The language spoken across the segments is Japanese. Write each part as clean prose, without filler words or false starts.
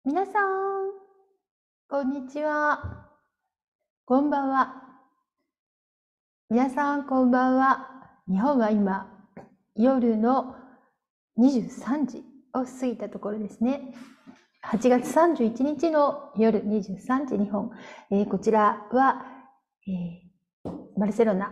皆さん、こんにちは。こんばんは。皆さん、こんばんは。日本は今、夜の23時を過ぎたところですね。8月31日の夜23時日本。こちらは、バルセロナ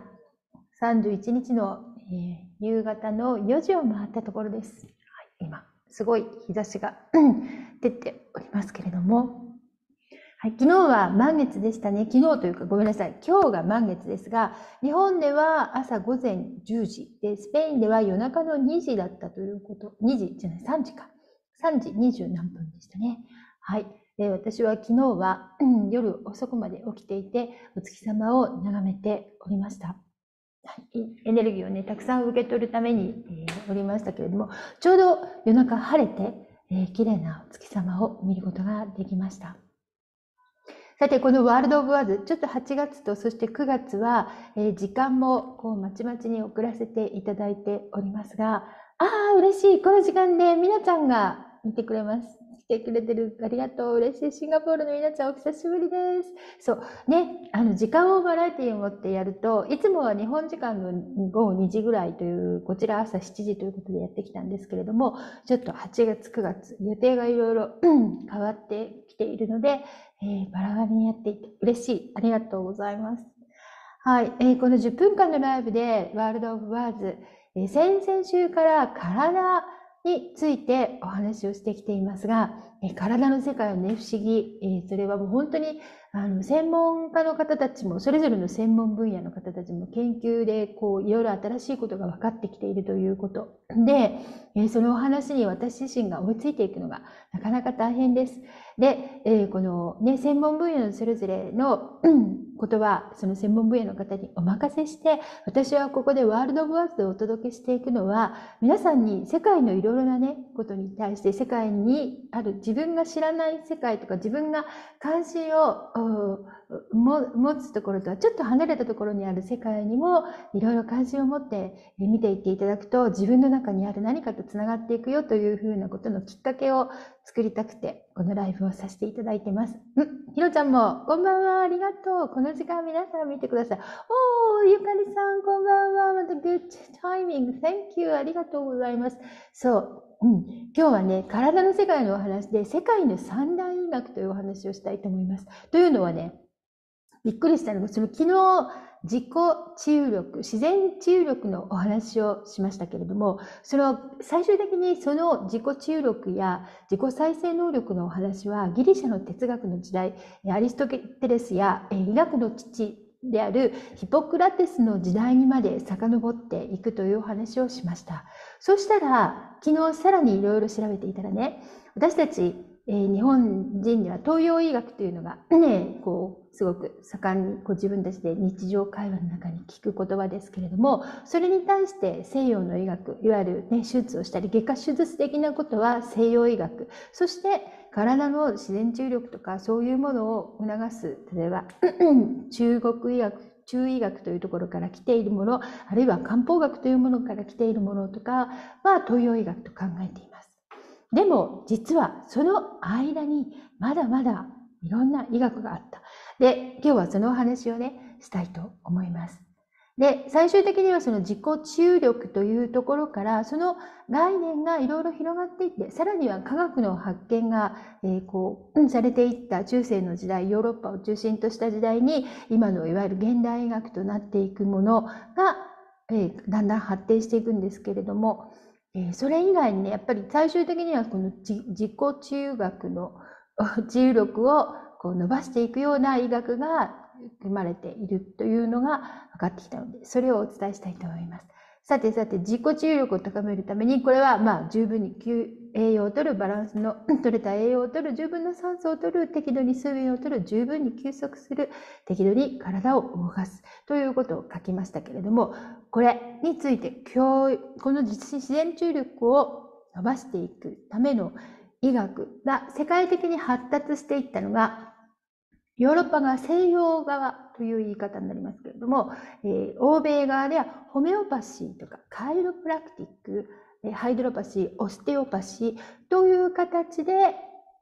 31日の、夕方の4時を回ったところです。今、すごい日差しが出ておりますけれども、はい、昨日は満月でしたね。昨日というかごめんなさい。今日が満月ですが、日本では朝午前10時で、スペインでは夜中の2時だったということ、2時じゃない、3時か。3時20何分でしたね。はい。私は昨日は、夜遅くまで起きていて、お月様を眺めておりました。はい、エネルギーをね、たくさん受け取るために、おりましたけれども、ちょうど夜中晴れて、綺麗なお月様を見ることができました。さて、このワールド・オブ・ワーズ、ちょっと8月とそして9月は、時間もこうまちまちに遅らせていただいておりますが、嬉しい。この時間でみなちゃんが見てくれます。来てくれてる。ありがとう。嬉しい。シンガポールのみなちゃん、お久しぶりです。そう。ね、時間をバラエティを持ってやると、いつもは日本時間の午後2時ぐらいという、こちら朝7時ということでやってきたんですけれども、ちょっと8月、9月、予定がいろいろ変わってきているので、バラバラにやっていて嬉しい。ありがとうございます。はい。この10分間のライブでワールドオブワーズ、先々週から体についてお話をしてきていますが、体の世界のね、不思議、それはもう本当に専門家の方たちも、それぞれの専門分野の方たちも研究でこういろいろ新しいことが分かってきているということで、そのお話に私自身が追いついていくのがなかなか大変です。で、このね、専門分野のそれぞれのことは、その専門分野の方にお任せして、私はここでワールドオブワーズでお届けしていくのは、皆さんに世界のいろいろなね、ことに対して、世界にある自分が知らない世界とか、自分が関心を持つところとはちょっと離れたところにある世界にもいろいろ関心を持って見ていっていただくと、自分の中にある何かとつながっていくよというふうなことのきっかけを作りたくて、このライブをさせていただいてます。ひろちゃんも、こんばんは、ありがとう。この時間皆さん見てください。ゆかりさん、こんばんは。また good timing. Thank you. ありがとうございます。そう。今日はね、体の世界のお話で、世界の三大医学というお話をしたいと思います。というのはね、びっくりしたのが、その昨日、自己治癒力、自然治癒力のお話をしましたけれども、最終的にその自己治癒力や自己再生能力のお話は、ギリシャの哲学の時代、アリストテレスや医学の父であるヒポクラテスの時代にまで遡っていくというお話をしました。そしたら、昨日さらにいろいろ調べていたらね、私たち日本人には東洋医学というのがね、すごく盛んに自分たちで日常会話の中に聞く言葉ですけれども、それに対して西洋の医学、いわゆる、ね、手術をしたり外科手術的なことは西洋医学、そして体の自然治癒力とかそういうものを促す、例えば中国医学、中医学というところから来ているもの、あるいは漢方学というものから来ているものとかは東洋医学と考えています。でも実はその間にまだまだいろんな医学があった。で、今日はそのお話をね、したいと思います。で、最終的にはその自己治癒力というところから、その概念がいろいろ広がっていって、さらには科学の発見が、されていった中世の時代、ヨーロッパを中心とした時代に、今のいわゆる現代医学となっていくものが、だんだん発展していくんですけれども、それ以外にね、やっぱり最終的にはこの自己治癒学の治癒力を伸ばしていくような医学が生まれているというのが分かってきたので、それをお伝えしたいと思います。さて、自己治癒力を高めるために、これは十分に栄養を取る、バランスの取れた栄養を取る、十分な酸素を取る、適度に水分を取る、十分に休息する、適度に体を動かすということを書きましたけれども、これについてこの自然治癒力を伸ばしていくための医学が世界的に発達していったのが、ヨーロッパが西洋側という言い方になりますけれども、欧米側ではホメオパシーとかカイロプラクティック、ハイドロパシー、オステオパシーという形で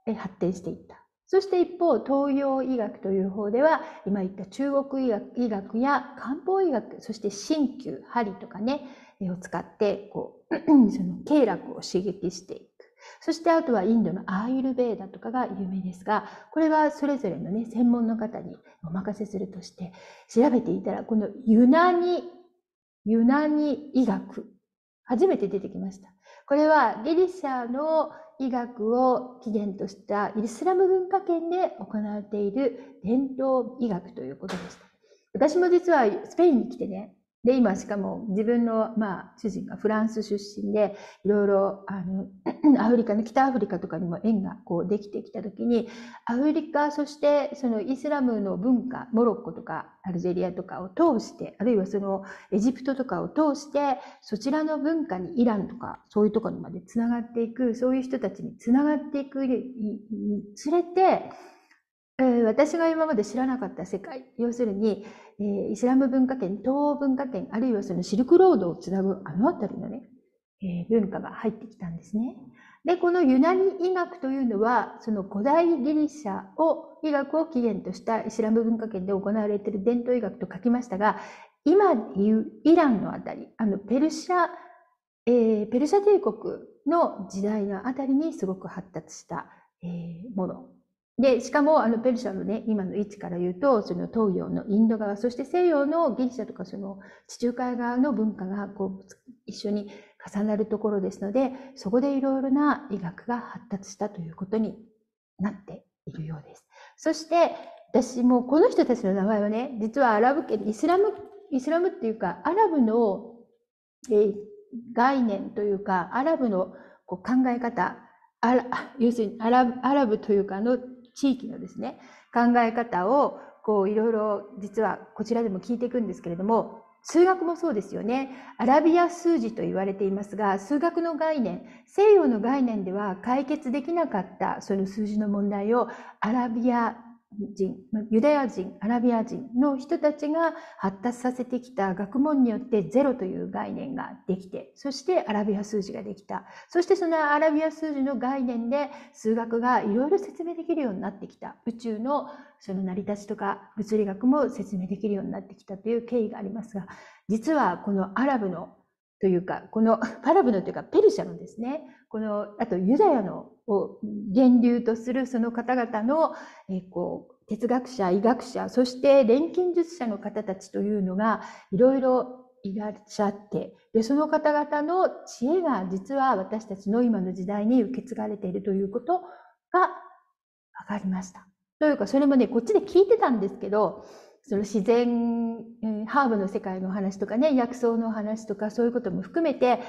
発展していった。そして一方、東洋医学という方では、今言った中国医学や漢方医学、そして鍼灸、針とかね、を使って、その経絡を刺激していく。そしてあとはインドのアーユルベーダとかが有名ですが、これはそれぞれのね、専門の方にお任せするとして、調べていたら、このユナニ医学、初めて出てきました。これはギリシャの医学を起源としたイスラム文化圏で行われている伝統医学ということでした。私も実はスペインに来てね、で、今しかも自分の、主人がフランス出身で、いろいろ、アフリカの北アフリカとかにも縁ができてきたときに、アフリカ、そしてそのイスラムの文化、モロッコとかアルジェリアとかを通して、あるいはそのエジプトとかを通して、そちらの文化にイランとかそういうところにまでつながっていく、そういう人たちにつながっていくにつれて、私が今まで知らなかった世界、要するに、イスラム文化圏、東欧文化圏、あるいはそのシルクロードをつなぐあの辺りのね、文化が入ってきたんですね。で、このユナニ医学というのは、その古代ギリシャ医学を起源としたイスラム文化圏で行われている伝統医学と書きましたが、今でいうイランのあたり、ペルシャ帝国の時代のあたりにすごく発達した、もの。で、しかもペルシャのね、今の位置から言うと、その東洋のインド側、そして西洋のギリシャとかその地中海側の文化が一緒に重なるところですので、そこでいろいろな医学が発達したということになっているようです。そして、私もこの人たちの名前はね、実はアラブ圏、イスラムっていうか、アラブの、概念というか、アラブの考え方、要するにアラブというか地域のですね、考え方をいろいろ実はこちらでも聞いていくんですけれども、数学もそうですよね。アラビア数字と言われていますが、数学の概念、西洋の概念では解決できなかったその数字の問題をアラビア人、ユダヤ人、アラビア人の人たちが発達させてきた学問によってゼロという概念ができて、そしてアラビア数字ができた。そしてそのアラビア数字の概念で数学がいろいろ説明できるようになってきた。宇宙のその成り立ちとか物理学も説明できるようになってきたという経緯がありますが、実はこのアラブのというか、このアラブのというかペルシャのですね、あとユダヤのを源流とするその方々の、哲学者、医学者、そして錬金術者の方たちというのがいろいろいらっしゃって、で、その方々の知恵が実は私たちの今の時代に受け継がれているということが分かりました。というか、それもね、こっちで聞いてたんですけど、その自然、ハーブの世界の話とかね、薬草の話とか、そういうことも含めて、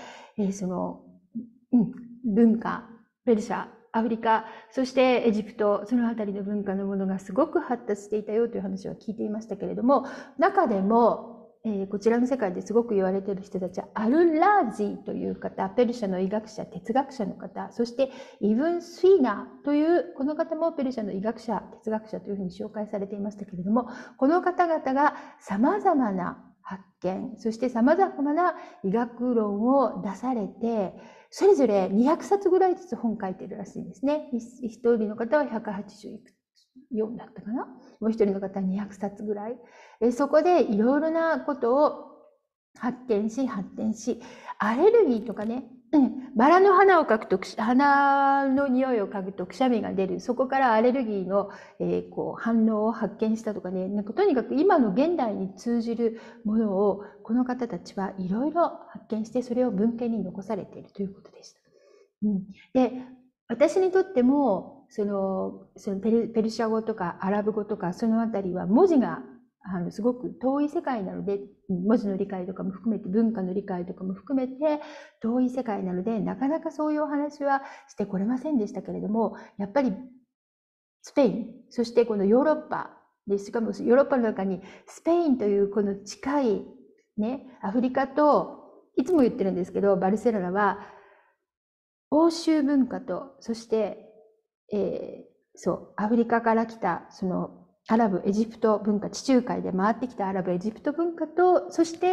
文化、ペルシャ、アフリカ、そしてエジプト、そのあたりの文化のものがすごく発達していたよという話は聞いていましたけれども、中でも、こちらの世界ですごく言われている人たちは、アル・ラージーという方、ペルシャの医学者、哲学者の方、そしてイブン・スイナーという、この方もペルシャの医学者、哲学者というふうに紹介されていましたけれども、この方々が様々な発見、そして様々な医学論を出されて、それぞれ200冊ぐらいずつ本書いてるらしいんですね。一人の方は184だったかな。もう一人の方は200冊ぐらい。そこでいろいろなことを発展し、アレルギーとかね、バラの花を嗅ぐと、花の匂いを嗅ぐとくしゃみが出る。そこからアレルギーの、反応を発見したとかね、とにかく今の現代に通じるものを、この方たちはいろいろ発見して、それを文献に残されているということでした。で、私にとっても、そのペルシャ語とかアラブ語とか、そのあたりは文字がすごく遠い世界なので、文字の理解とかも含めて、文化の理解とかも含めて遠い世界なので、なかなかそういうお話はしてこれませんでしたけれども、やっぱりスペイン、そしてこのヨーロッパで、しかもヨーロッパの中にスペインというこの近いね、アフリカと、いつも言ってるんですけど、バルセロナは欧州文化と、そして、アフリカから来たそのアラブ、エジプト文化、地中海で回ってきたアラブ、エジプト文化と、そして、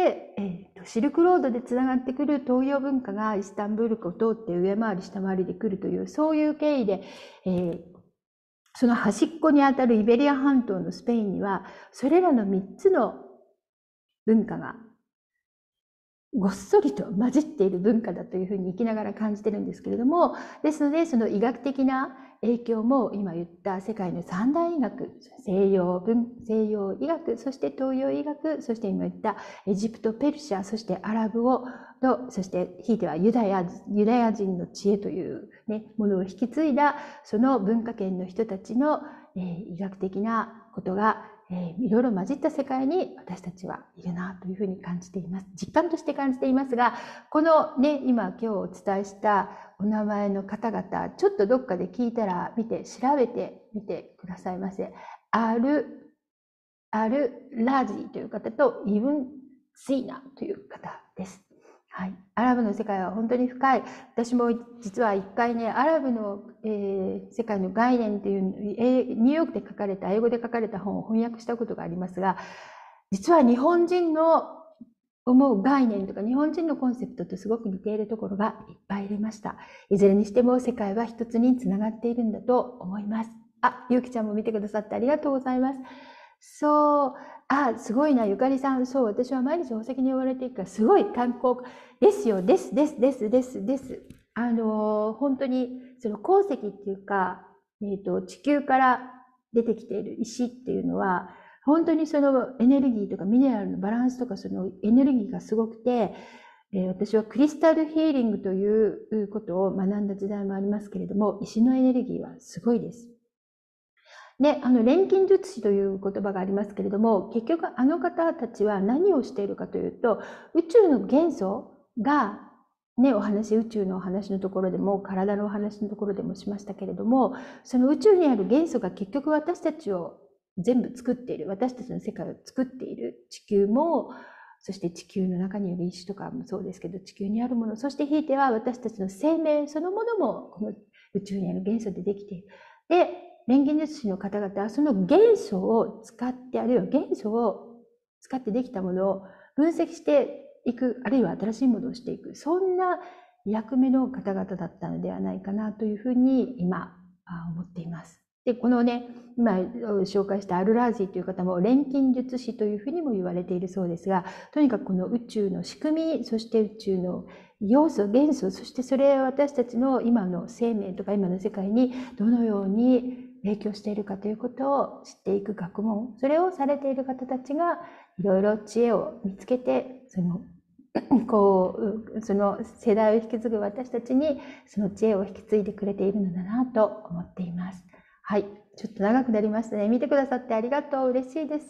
シルクロードでつながってくる東洋文化がイスタンブールを通って上回り下回りで来るという、そういう経緯で、その端っこにあたるイベリア半島のスペインには、それらの3つの文化がごっそりと混じっている文化だというふうに生きながら感じてるんですけれども、ですのでその医学的な影響も今言った世界の三大医学、西洋医学、そして東洋医学、そして今言ったエジプト、ペルシャ、そしてアラブ語と、そしてひいてはユダヤ人の知恵という、ね、ものを引き継いだその文化圏の人たちの、医学的なことがいろいろ混じった世界に私たちはいるなというふうに感じています。実感として感じていますが、このね、今今日お伝えしたお名前の方々、ちょっとどっかで聞いたら調べてみてくださいませ。アルラジという方とイブン・シーナという方です。はい、アラブの世界は本当に深い。私も実は一回ね、アラブの、世界の概念というニューヨークで書かれた、英語で書かれた本を翻訳したことがありますが、実は日本人の思う概念とか日本人のコンセプトとすごく似ているところがいっぱいありました。いずれにしても世界は一つにつながっているんだと思います。あ、ゆうきちゃんも見てくださってありがとうございます。そう、すごいな、ゆかりさん。そう、私は毎日宝石に追われていくから、すごい観光ですよ。です。本当に、その鉱石っていうか、地球から出てきている石っていうのは、本当にそのエネルギーとかミネラルのバランスとかそのエネルギーがすごくて、私はクリスタルヒーリングということを学んだ時代もありますけれども、石のエネルギーはすごいです。で、錬金術師という言葉がありますけれども、結局あの方たちは何をしているかというと、宇宙の元素が、ね、宇宙のお話のところでも、体のお話のところでもしましたけれども、その宇宙にある元素が結局私たちを全部作っている、私たちの世界を作っている、地球も、そして地球の中にいる石とかもそうですけど、地球にあるもの、そしてひいては私たちの生命そのものも、この宇宙にある元素でできている。で、錬金術師の方々はその元素を使って、あるいは元素を使ってできたものを分析していく、あるいは新しいものをしていく、そんな役目の方々だったのではないかなというふうに今思っています。で、このね、今紹介したアルラージーという方も錬金術師というふうにも言われているそうですが、とにかくこの宇宙の仕組み、そして宇宙の要素、元素、そしてそれを私たちの今の生命とか今の世界にどのように影響しているかということを知っていく学問、それをされている方たちがいろいろ知恵を見つけて、その世代を引き継ぐ私たちにその知恵を引き継いでくれているのだなと思っています。はい、ちょっと長くなりましたね。見てくださってありがとう。嬉しいです。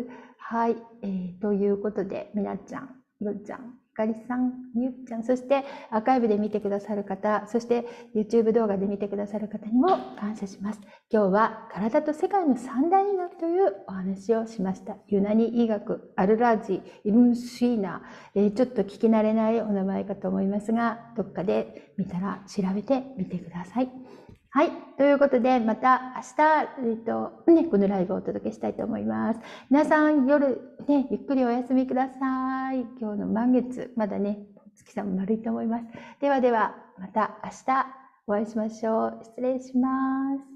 はい、ということで、みなちゃん、よっちゃん、かりさん、ゆっちゃん、そしてアーカイブで見てくださる方、そして YouTube 動画で見てくださる方にも感謝します。今日は体と世界の三大医学というお話をしました。ユナニ医学、アルラージ、イブンシーナ、ちょっと聞き慣れないお名前かと思いますが、どっかで見たら調べてみてください。はい。ということで、また明日、このライブをお届けしたいと思います。皆さん、夜、ゆっくりお休みください。今日の満月、まだね、月さんも丸いと思います。ではでは、また明日お会いしましょう。失礼します。